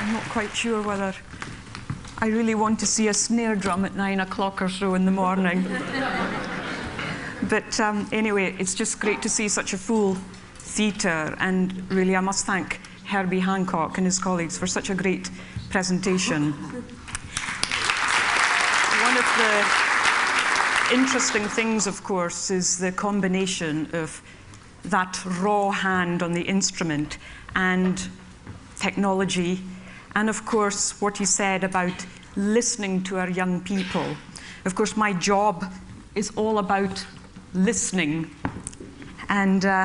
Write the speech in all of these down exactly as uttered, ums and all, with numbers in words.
I'm not quite sure whether I really want to see a snare drum at nine o'clock or so in the morning. But um, anyway, it's just great to see such a full theatre, and really I must thank Herbie Hancock and his colleagues for such a great presentation. One of the interesting things, of course, is the combination of that raw hand on the instrument and technology, and of course what he said about listening to our young people. Of course, my job is all about listening, and uh,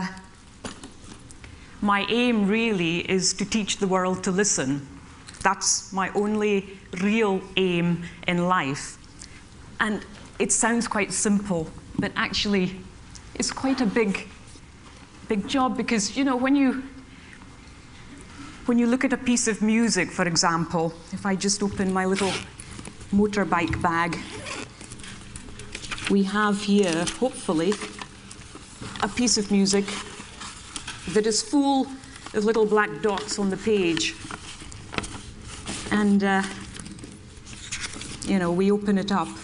my aim really is to teach the world to listen. That's my only real aim in life. And it sounds quite simple, but actually it's quite a big, big job, because, you know, when you when you look at a piece of music, for example, if I just open my little motorbike bag, we have here, hopefully, a piece of music that is full of little black dots on the page. And, uh, you know, we open it up,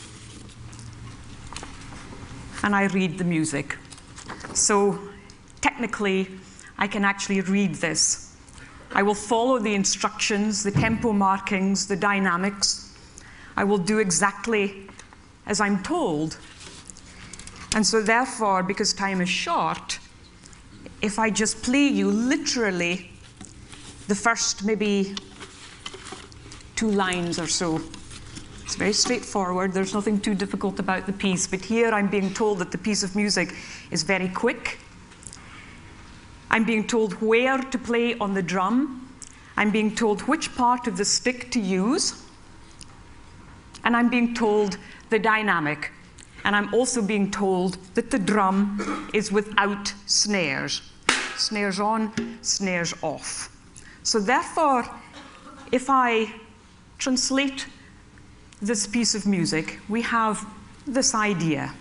and I read the music. So, technically, I can actually read this. I will follow the instructions, the tempo markings, the dynamics. I will do exactly as I'm told. And so therefore, because time is short, if I just play you literally the first maybe two lines or so, it's very straightforward. There's nothing too difficult about the piece. But here I'm being told that the piece of music is very quick. I'm being told where to play on the drum. I'm being told which part of the stick to use. And I'm being told the dynamic. And I'm also being told that the drum is without snares. Snares on, snares off. So therefore, if I translate this piece of music, we have this idea.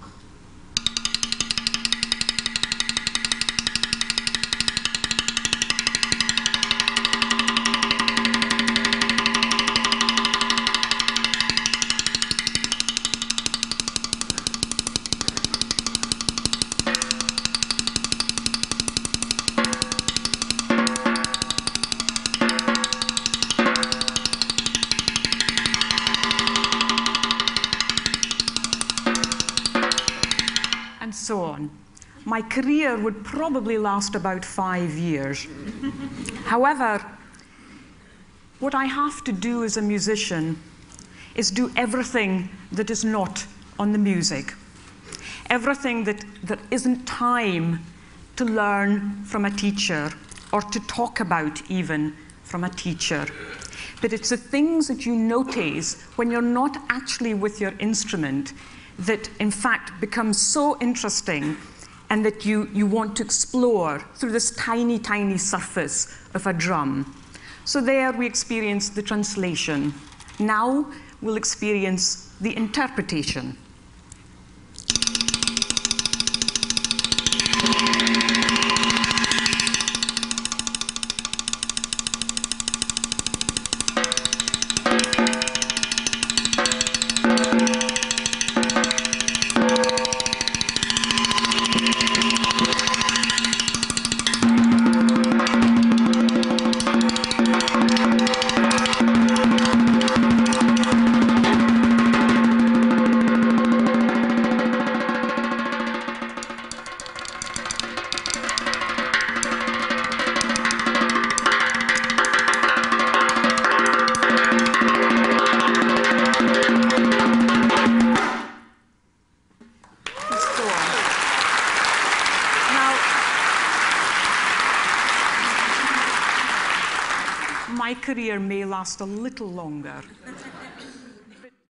And so on. My career would probably last about five years. However, what I have to do as a musician is do everything that is not on the music. Everything that there isn't time to learn from a teacher, or to talk about even from a teacher. But it's the things that you notice when you're not actually with your instrument that in fact becomes so interesting, and that you, you want to explore through this tiny, tiny surface of a drum. So there we experience the translation. Now we'll experience the interpretation. My career may last a little longer,